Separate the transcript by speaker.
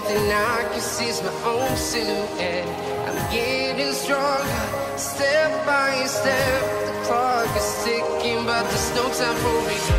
Speaker 1: thing I can see is my own silhouette. I'm getting stronger, step by step. The clock is ticking, but there's no time for me.